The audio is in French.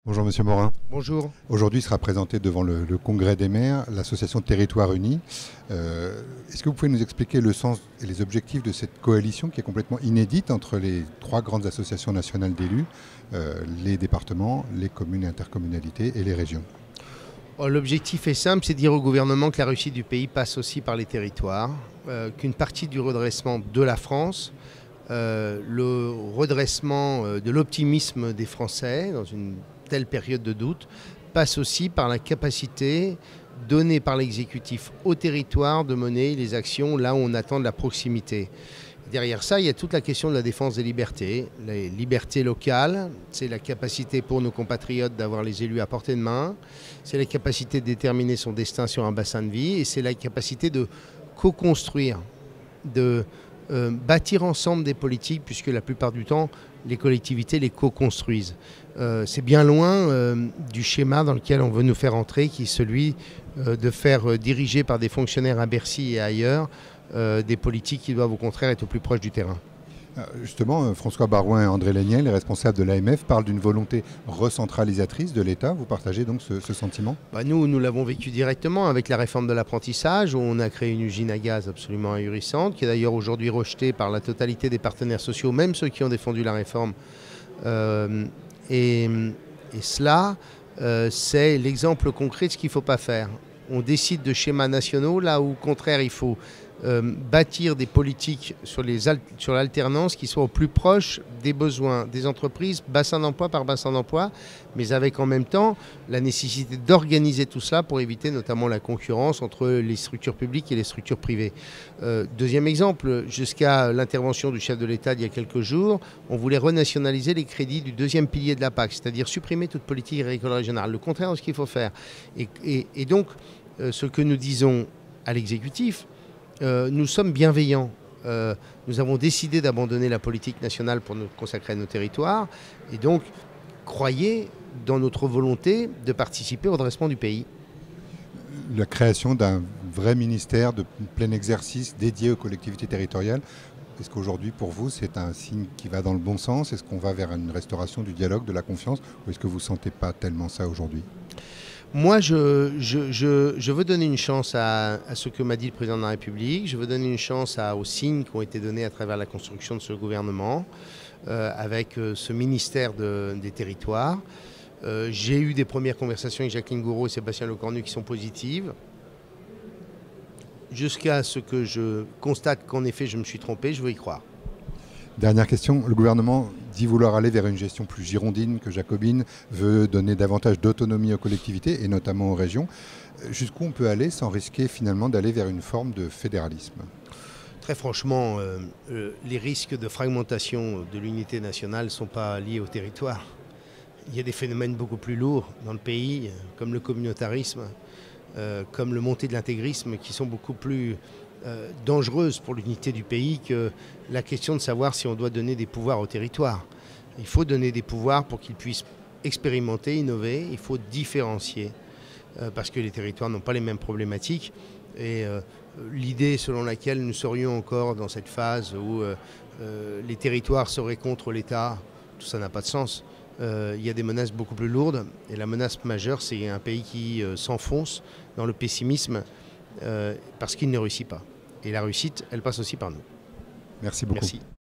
Bonjour Monsieur Morin. Bonjour. Aujourd'hui sera présentée devant le Congrès des maires l'association Territoires Unis. Est-ce que vous pouvez nous expliquer le sens et les objectifs de cette coalition qui est complètement inédite entre les trois grandes associations nationales d'élus, les départements, les communes et intercommunalités et les régions? L'objectif est simple, c'est de dire au gouvernement que la réussite du pays passe aussi par les territoires, qu'une partie du redressement de la France, le redressement de l'optimisme des Français dans une telle période de doute, passe aussi par la capacité donnée par l'exécutif au territoire de mener les actions là où on attend de la proximité. Derrière ça, il y a toute la question de la défense des libertés. Les libertés locales, c'est la capacité pour nos compatriotes d'avoir les élus à portée de main, c'est la capacité de déterminer son destin sur un bassin de vie et c'est la capacité de co-construire, de bâtir ensemble des politiques, puisque la plupart du temps, les collectivités les co-construisent. C'est bien loin du schéma dans lequel on veut nous faire entrer, qui est celui de faire diriger par des fonctionnaires à Bercy et ailleurs des politiques qui doivent au contraire être au plus proche du terrain. Justement, François Baroin et André Léniel, les responsables de l'AMF, parlent d'une volonté recentralisatrice de l'État. Vous partagez donc ce sentiment? Nous l'avons vécu directement avec la réforme de l'apprentissage, où on a créé une usine à gaz absolument ahurissante, qui est d'ailleurs aujourd'hui rejetée par la totalité des partenaires sociaux, même ceux qui ont défendu la réforme. Et cela, c'est l'exemple concret de ce qu'il ne faut pas faire. On décide de schémas nationaux, là où au contraire il faut bâtir des politiques sur l'alternance qui soient au plus proche des besoins des entreprises, bassin d'emploi par bassin d'emploi, mais avec en même temps la nécessité d'organiser tout cela pour éviter notamment la concurrence entre les structures publiques et les structures privées. Deuxième exemple, jusqu'à l'intervention du chef de l'État il y a quelques jours, on voulait renationaliser les crédits du deuxième pilier de la PAC, c'est-à-dire supprimer toute politique agricole régionale, le contraire de ce qu'il faut faire. Et donc, ce que nous disons à l'exécutif, nous sommes bienveillants. Nous avons décidé d'abandonner la politique nationale pour nous consacrer à nos territoires. Et donc, croyez dans notre volonté de participer au redressement du pays. La création d'un vrai ministère de plein exercice dédié aux collectivités territoriales, est-ce qu'aujourd'hui, pour vous, c'est un signe qui va dans le bon sens? Est-ce qu'on va vers une restauration du dialogue, de la confiance? Ou est-ce que vous ne sentez pas tellement ça aujourd'hui? Moi, je veux donner une chance à ce que m'a dit le président de la République. Je veux donner une chance aux signes qui ont été donnés à travers la construction de ce gouvernement, avec ce ministère des territoires. J'ai eu des premières conversations avec Jacqueline Gouraud et Sébastien Lecornu qui sont positives. Jusqu'à ce que je constate qu'en effet, je me suis trompé, je veux y croire. Dernière question, le gouvernement dit vouloir aller vers une gestion plus girondine que jacobine, veut donner davantage d'autonomie aux collectivités et notamment aux régions. Jusqu'où on peut aller sans risquer finalement d'aller vers une forme de fédéralisme? Très franchement, les risques de fragmentation de l'unité nationale ne sont pas liés au territoire. Il y a des phénomènes beaucoup plus lourds dans le pays, comme le communautarisme, comme le montée de l'intégrisme, qui sont beaucoup plus dangereuses pour l'unité du pays que la question de savoir si on doit donner des pouvoirs au territoire. Il faut donner des pouvoirs pour qu'ils puissent expérimenter, innover, il faut différencier, parce que les territoires n'ont pas les mêmes problématiques. Et l'idée selon laquelle nous serions encore dans cette phase où les territoires seraient contre l'État, tout ça n'a pas de sens. Il y a des menaces beaucoup plus lourdes, et la menace majeure, c'est un pays qui s'enfonce dans le pessimisme parce qu'il ne réussit pas. Et la réussite, elle passe aussi par nous. Merci beaucoup. Merci.